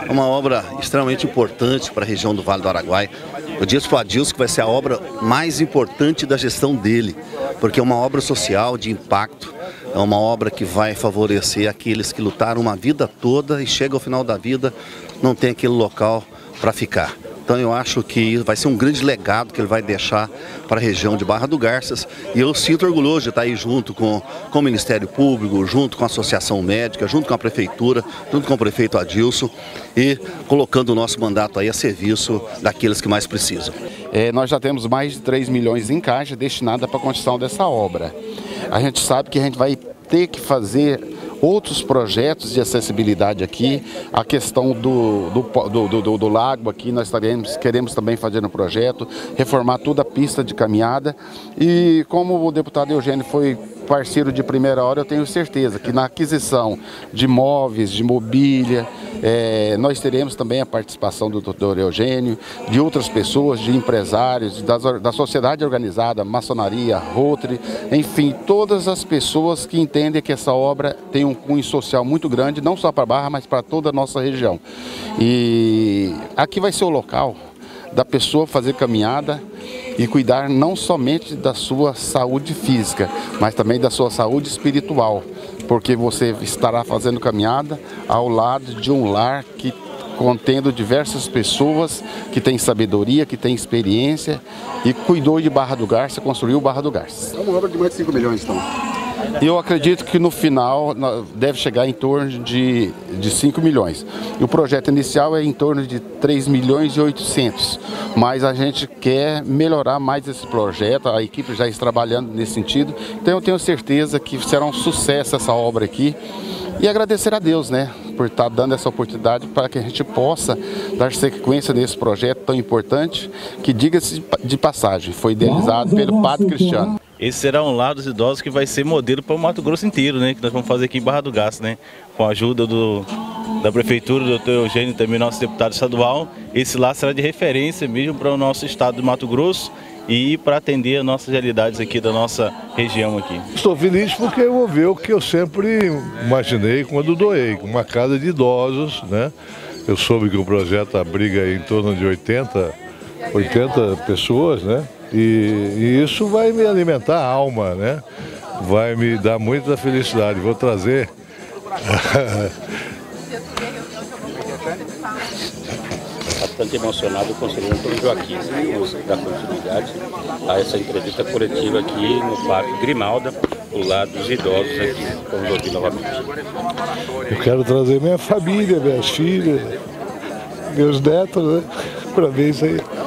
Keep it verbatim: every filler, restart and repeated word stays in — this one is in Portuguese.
É uma obra extremamente importante para a região do Vale do Araguaia. Eu disse para o Adilson que vai ser a obra mais importante da gestão dele, porque é uma obra social de impacto, é uma obra que vai favorecer aqueles que lutaram uma vida toda e chega ao final da vida, não tem aquele local para ficar. Então eu acho que vai ser um grande legado que ele vai deixar para a região de Barra do Garças. E eu sinto orgulhoso de estar aí junto com, com o Ministério Público, junto com a Associação Médica, junto com a Prefeitura, junto com o prefeito Adilson e colocando o nosso mandato aí a serviço daqueles que mais precisam. É, nós já temos mais de três milhões em caixa destinada para a construção dessa obra. A gente sabe que a gente vai ter que fazer outros projetos de acessibilidade aqui, a questão do, do, do, do, do lago aqui, nós estaremos, queremos também fazer um projeto, reformar toda a pista de caminhada e como o deputado Eugênio foi parceiro de primeira hora, eu tenho certeza que na aquisição de móveis, de mobília, é, nós teremos também a participação do doutor Eugênio, de outras pessoas, de empresários, das, da sociedade organizada, maçonaria, Rotary, enfim, todas as pessoas que entendem que essa obra tem um cunho social muito grande, não só para Barra, mas para toda a nossa região. E aqui vai ser o local da pessoa fazer caminhada e cuidar não somente da sua saúde física, mas também da sua saúde espiritual, porque você estará fazendo caminhada ao lado de um lar que contendo diversas pessoas que têm sabedoria, que têm experiência e cuidou de Barra do Garças, construiu Barra do Garças. É uma obra de mais de cinco milhões, então. Eu acredito que no final deve chegar em torno de, de cinco milhões. E o projeto inicial é em torno de três milhões e oitocentos. Mas a gente quer melhorar mais esse projeto, a equipe já está trabalhando nesse sentido. Então eu tenho certeza que será um sucesso essa obra aqui. E agradecer a Deus, né, por estar dando essa oportunidade para que a gente possa dar sequência nesse projeto tão importante, que, diga-se de passagem, foi idealizado pelo Padre Cristiano. Esse será um lar dos idosos que vai ser modelo para o Mato Grosso inteiro, né? Que nós vamos fazer aqui em Barra do Garças, né? Com a ajuda do, da Prefeitura, do doutor Eugênio, também nosso deputado estadual. Esse lar será de referência mesmo para o nosso estado do Mato Grosso e para atender as nossas realidades aqui da nossa região aqui. Estou feliz porque eu vou ver o que eu sempre imaginei quando doei, uma casa de idosos, né? Eu soube que o projeto abriga em torno de oitenta, oitenta pessoas, né? E, e isso vai me alimentar a alma, né? Vai me dar muita felicidade. Vou trazer. Bastante emocionado, o conselheiro Antônio Joaquim, vamos dar continuidade a essa entrevista coletiva aqui no Parque Grimalda, do lado dos idosos aqui. Vamos ouvir novamente. Eu quero trazer minha família, minhas filhas, meus netos, né? Para ver isso aí.